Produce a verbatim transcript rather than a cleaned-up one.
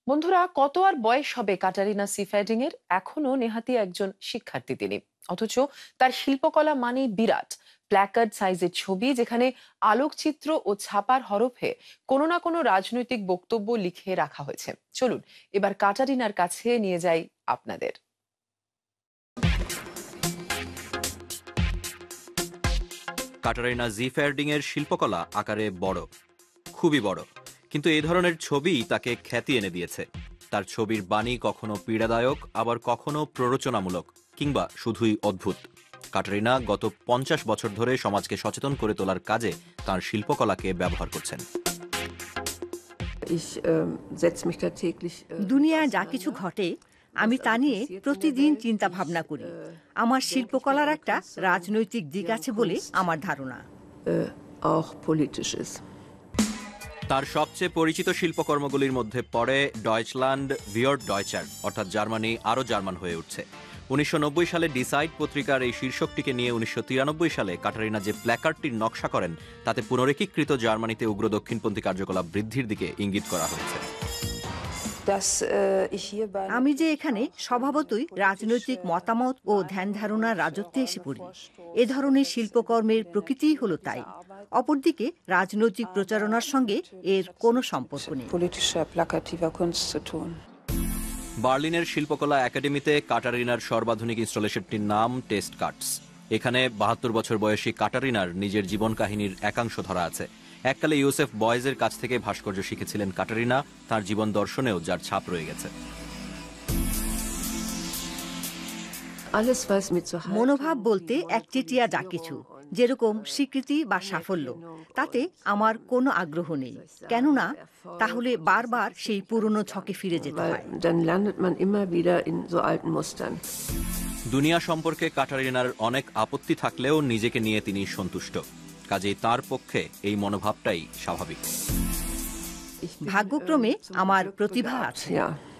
বন্ধুরা, কত আর বয়স হবে কাটারিনা সিফ্যাডিং এর? এখনো নেহাতি একজন শিক্ষার্থী তিনি। অথচ তার শিল্পকলা মানেই বিরাট। প্ল্যাকার্ড সাইজের ছবি, যেখানে আলোকচিত্র ও ছাপার হরফে কোনো না কোনো রাজনৈতিক বক্তব্য লিখে রাখা হয়েছে। চলুন এবার কাটারিনার কাছে নিয়ে যাই আপনাদের। কাটারিনা জিফ্যারডিং এর শিল্পকলা আকারে বড়, খুবই বড়, কিন্তু এই ধরনের ছবি তাকে খ্যাতি এনে দিয়েছে। তার ছবির বাণী কখনো পীড়াদায়ক, আবার কখনো প্ররোচনামূলক, কিংবা শুধুই অদ্ভুত। কাটারিনা গত পঞ্চাশ বছর ধরে সমাজকে সচেতন করে তোলার কাজে তার শিল্পকলাকে ব্যবহার করছেন। দুনিয়ায় যা কিছু ঘটে আমি তা নিয়ে প্রতিদিন চিন্তা ভাবনা করি। আমার শিল্পকলার একটা রাজনৈতিক দিক আছে বলে আমার ধারণা। তার সবচেয়ে পরিচিত শিল্পকর্মগুলির মধ্যে পড়ে ডয়েচল্যান্ড ভিওর ডয়চার, অর্থাৎ জার্মানি আরও জার্মান হয়ে উঠছে। উনিশশো নব্বই সালে ডিসাইড পত্রিকার এই শীর্ষকটিকে নিয়ে উনিশশো তিরানব্বই সালে কাটারিনা যে প্ল্যাকার্ডটির নকশা করেন, তাতে পুনরেকীকৃত জার্মানিতে উগ্র দক্ষিণপন্থী কার্যকলাপ বৃদ্ধির দিকে ইঙ্গিত করা হয়েছে। আমি যে এখানে স্বভাবতই রাজনৈতিক মতামত ও ধ্যান ধারণার রাজত্বে এসে পড়ি, এ ধরনের শিল্পকর্মের প্রকৃতিই হলো তাই। অপরদিকে রাজনৈতিক প্রচারণার সঙ্গে এর কোনো সম্পর্ক নেই। বার্লিনের শিল্পকলা একাডেমিতে কাটারিনার সর্বাধুনিক ইনস্টলেশনটির নাম টেস্ট কাটস। এখানে বাহাত্তর বছর বয়সী কাটারিনার নিজের জীবন কাহিনীর একাংশ ধরা আছে। এককালে ইউসেফ বয়েজের কাছ থেকে ভাস্কর্য শিখেছিলেন কাটারিনা, তার জীবন দর্শনেও যার ছাপ রয়ে গেছে। মনোভাব বলতে একচেটিয়া যা কিছু, যেরকম স্বীকৃতি বা সাফল্য, তাতে আমার কোনো আগ্রহ নেই। কেননা তাহলে বারবার সেই পুরনো ছকে ফিরে যেতে হয়। দুনিয়া সম্পর্কে কাটারিনার অনেক আপত্তি থাকলেও নিজেকে নিয়ে তিনি সন্তুষ্ট। কাজেই তার পক্ষে এই মনোভাবটাই স্বাভাবিক। ভাগ্যক্রমে আমার প্রতিভা আছে।